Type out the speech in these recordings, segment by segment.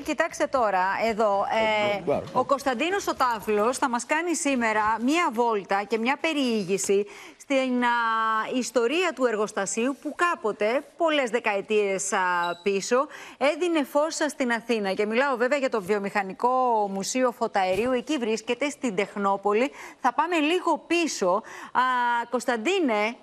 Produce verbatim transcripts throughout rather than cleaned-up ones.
γιατί κοιτάξτε τώρα εδώ, ε, ο Κωνσταντίνος ο Τάφλος θα μας κάνει σήμερα μία βόλτα και μία περιήγηση στην α, ιστορία του εργοστασίου που κάποτε, πολλές δεκαετίες α, πίσω, έδινε φως στην Αθήνα. Και μιλάω βέβαια για το Βιομηχανικό Μουσείο Φωταερίου, εκεί βρίσκεται στην Τεχνόπολη. Θα πάμε λίγο πίσω. Α, Κωνσταντίνε.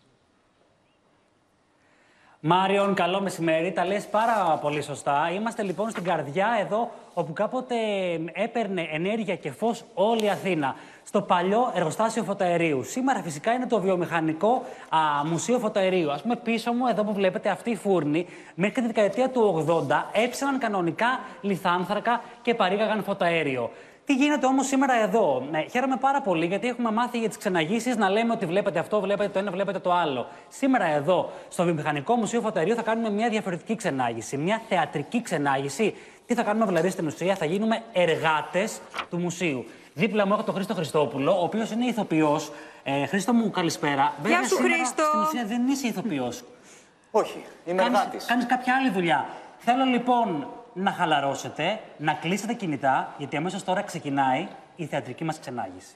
Μάριον, καλό μεσημέρι. Τα λες πάρα πολύ σωστά. Είμαστε λοιπόν στην καρδιά εδώ, όπου κάποτε έπαιρνε ενέργεια και φως όλη η Αθήνα. Στο παλιό εργοστάσιο φωταερίου. Σήμερα φυσικά είναι το Βιομηχανικό α, Μουσείο Φωταερίου. Ας πούμε πίσω μου, εδώ που βλέπετε, αυτή η φούρνη, μέχρι τη δεκαετία του ογδόντα έψαναν κανονικά λιθάνθρακα και παρήγαγαν φωταέριο. Τι γίνεται όμως σήμερα εδώ? Ναι, χαίρομαι πάρα πολύ γιατί έχουμε μάθει για τις ξεναγήσεις να λέμε ότι βλέπετε αυτό, βλέπετε το ένα, βλέπετε το άλλο. Σήμερα εδώ, στο Βιομηχανικό Μουσείο Φωταερίου, θα κάνουμε μια διαφορετική ξενάγηση, μια θεατρική ξενάγηση. Τι θα κάνουμε δηλαδή στην ουσία? Θα γίνουμε εργάτες του μουσείου. Δίπλα μου έχω τον Χρήστο Χριστόπουλο, ο οποίος είναι ηθοποιός. Ε, Χρήστο μου, καλησπέρα. Γεια σου, Χρήστο. Στην ουσία δεν είσαι ηθοποιός. Όχι, είμαι κάνεις, εργάτης. Κάνεις κάποια άλλη δουλειά. Θέλω λοιπόν να χαλαρώσετε, να κλείσετε κινητά, γιατί αμέσως τώρα ξεκινάει η θεατρική μας ξενάγηση.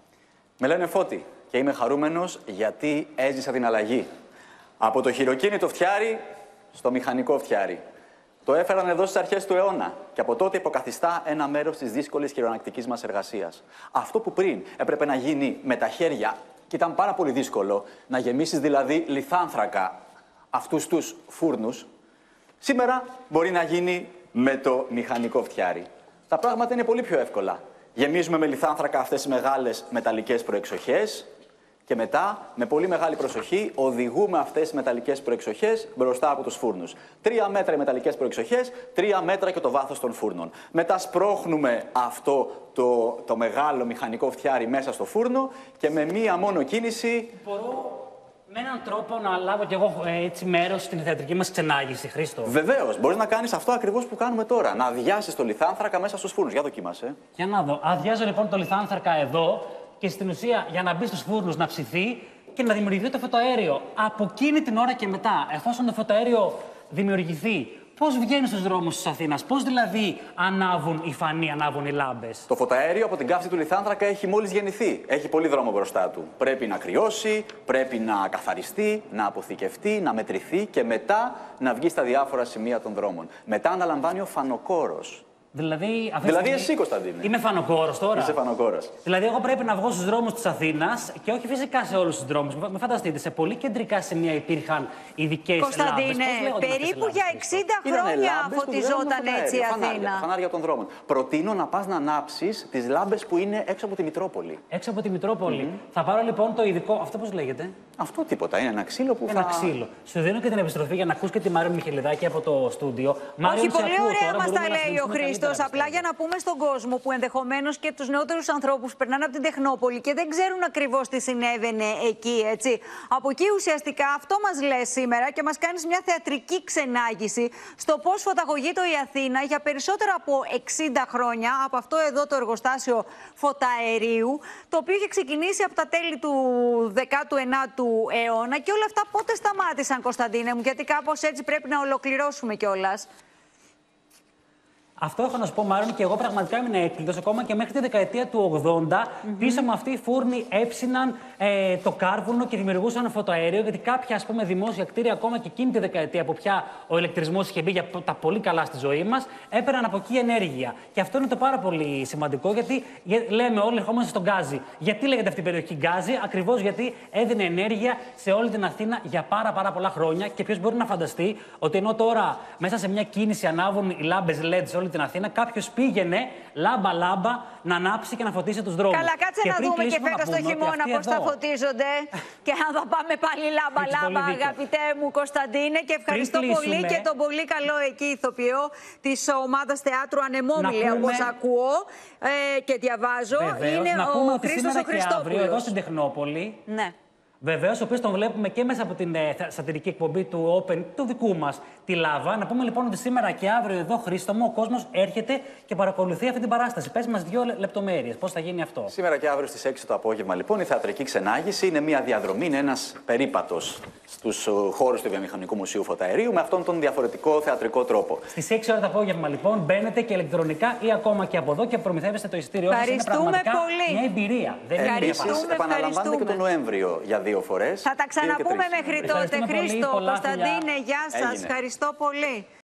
Με λένε Φώτη και είμαι χαρούμενος γιατί έζησα την αλλαγή. Από το χειροκίνητο φτιάρι στο μηχανικό φτιάρι. Το έφεραν εδώ στις αρχές του αιώνα και από τότε υποκαθιστά ένα μέρος της δύσκολης χειρονακτικής μας εργασίας. Αυτό που πριν έπρεπε να γίνει με τα χέρια και ήταν πάρα πολύ δύσκολο, να γεμίσεις δηλαδή λιθάνθρακα αυτούς τους φούρνους, σήμερα μπορεί να γίνει με το μηχανικό φτιάρι. Τα πράγματα είναι πολύ πιο εύκολα. Γεμίζουμε με λιθάνθρακα αυτές τις μεγάλες μεταλλικές προεξοχές και μετά, με πολύ μεγάλη προσοχή, οδηγούμε αυτές τις μεταλλικές προεξοχές μπροστά από τους φούρνους. Τρία μέτρα οι μεταλλικές προεξοχές, τρία μέτρα και το βάθος των φούρνων. Μετά σπρώχνουμε αυτό το, το μεγάλο μηχανικό φτιάρι μέσα στο φούρνο και με μία μόνο κίνηση... Μπορώ με έναν τρόπο να λάβω κι εγώ έτσι μέρος στην θεατρική μας ξενάγηση, Χρήστο? Βεβαίως, μπορείς να κάνεις αυτό ακριβώς που κάνουμε τώρα. Να αδειάσεις το λιθάνθρακα μέσα στους φούρνους. Για δοκίμασε. Για να δω. Αδειάζω λοιπόν το λιθάνθρακα εδώ και στην ουσία για να μπει στους φούρνους να ψηθεί και να δημιουργηθεί το φωτοαέριο. Από εκείνη την ώρα και μετά, εφόσον το φωτοαέριο δημιουργηθεί, πώς βγαίνει στους δρόμους της Αθήνας, πώς δηλαδή ανάβουν οι φανοί, ανάβουν οι λάμπες? Το φωτοαέριο από την καύση του λιθάνθρακα έχει μόλις γεννηθεί. Έχει πολύ δρόμο μπροστά του. Πρέπει να κρυώσει, πρέπει να καθαριστεί, να αποθηκευτεί, να μετρηθεί και μετά να βγει στα διάφορα σημεία των δρόμων. Μετά αναλαμβάνει ο φανοκόρος. Δηλαδή, δηλαδή εσύ, Κωνσταντίνε. Είμαι φανοκόρος τώρα. Είσαι φανοκόρος. Δηλαδή, εγώ πρέπει να βγω στους δρόμους της Αθήνας και όχι φυσικά σε όλους τους δρόμους. Μην φανταστείτε, σε πολύ κεντρικά σημεία υπήρχαν ειδικές λάμπες. Κωνσταντίνε, περίπου για εξήντα χρόνια φωτιζόταν έτσι η Αθήνα. Φανάρια, φανάρια των δρόμων. Προτείνω να πας να ανάψεις τις λάμπες που είναι έξω από τη Μητρόπολη. Έξω από τη Μητρόπολη. Mm-hmm. Θα πάρω λοιπόν το ειδικό. Αυτό πώς λέγεται? Αυτό τίποτα. Είναι ένα ξύλο που ένα θα. ξύλο. Σου δίνω και την επιστροφή για να ακούς και τη Μάριον Μιχελιδάκη από το στούντιο. Όχι, πολύ ωραία μας τα λέει ο Χρήστος. Απλά για να πούμε στον κόσμο που ενδεχομένως και τους νεότερους ανθρώπους περνάνε από την Τεχνόπολη και δεν ξέρουν ακριβώς τι συνέβαινε εκεί, έτσι. Από εκεί ουσιαστικά αυτό μας λες σήμερα και μας κάνεις μια θεατρική ξενάγηση στο πώς φωταγωγείται η Αθήνα για περισσότερα από εξήντα χρόνια από αυτό εδώ το εργοστάσιο φωταερίου, το οποίο είχε ξεκινήσει από τα τέλη του δέκατου ενάτου αιώνα. Και όλα αυτά πότε σταμάτησαν, Κωνσταντίνε μου, γιατί κάπως έτσι πρέπει να ολοκληρώσουμε κιόλας. Αυτό έχω να σου πω, Μάριον, και εγώ πραγματικά ήμουν έκπληκτος. Ακόμα και μέχρι τη δεκαετία του ογδόντα, mm-hmm. πίσω από αυτή οι φούρνοι έψιναν ε, το κάρβουνο και δημιουργούσαν φωτοαέριο. Γιατί κάποια, ας πούμε, δημόσια κτίρια, ακόμα και εκείνη τη δεκαετία που πια ο ηλεκτρισμός είχε μπει για τα πολύ καλά στη ζωή μας, έπαιρναν από εκεί ενέργεια. Και αυτό είναι το πάρα πολύ σημαντικό, γιατί λέμε όλοι, ερχόμαστε στον Γκάζι. Γιατί λέγεται αυτή η περιοχή Γκάζι? Ακριβώς γιατί έδινε ενέργεια σε όλη την Αθήνα για πάρα, πάρα πολλά χρόνια. Και ποιος μπορεί να φανταστεί ότι ενώ τώρα μέσα σε μια κίνηση ανάβουν οι λάμπες ελ ι ντι σε όλη την Αθήνα, κάποιος πήγαινε λάμπα-λάμπα να ανάψει και να φωτίσει τους δρόμους. Καλά, κάτσε και να δούμε και φέτος το χειμώνα πώς θα φωτίζονται. Και αν θα πάμε πάλι λάμπα-λάμπα, αγαπητέ μου Κωνσταντίνε. Και ευχαριστώ πολύ και τον πολύ καλό εκεί ηθοποιό της ομάδας θεάτρου Ανεμόμυλη, όπως ακούω ε, και διαβάζω. Βεβαίως, είναι να ο Χρήστος ο Χριστόπουλος. Αύριο εδώ στην Τεχνόπολη. Ναι. Βεβαίως, ο οποίος τον βλέπουμε και μέσα από την ε, σατυρική εκπομπή του Open, του δικού μας, τη Λάβα. Να πούμε λοιπόν ότι σήμερα και αύριο εδώ, Χρήστο μου, ο κόσμος έρχεται και παρακολουθεί αυτή την παράσταση. Πες μας δύο λεπτομέρειες, πώς θα γίνει αυτό. Σήμερα και αύριο στις έξι το απόγευμα, λοιπόν, η θεατρική ξενάγηση είναι μια διαδρομή, είναι ένας περίπατος στους χώρους του Βιομηχανικού Μουσείου Φωταερίου με αυτόν τον διαφορετικό θεατρικό τρόπο. Στις έξι ώρα το απόγευμα, λοιπόν, μπαίνετε και ηλεκτρονικά ή ακόμα και από εδώ και προμηθεύεστε το εισιτήριό σας. Είναι πραγματικά πολύ. μια εμπειρία. Δεν είναι Επίσης, επαναλαμβάνεται και τον Νοέμβριο για δύο φορές. Θα τα ξαναπούμε μέχρι τότε. Χρήστο, Κωνσταντίνε, γεια σας. Ευχαριστώ πολύ.